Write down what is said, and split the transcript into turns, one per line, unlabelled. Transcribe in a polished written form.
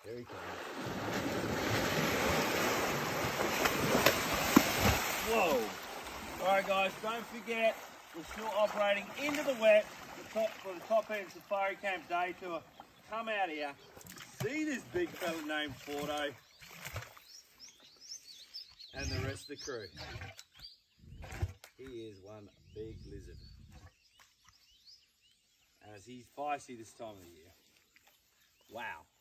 There he comes. Whoa. All right, guys, don't forget, we're still operating into the wet for the Top End Safari Camp Day Tour. Come out here, see this big fella named Fordo and the rest of the crew. He is one big lizard. As he's feisty this time of the year. Wow.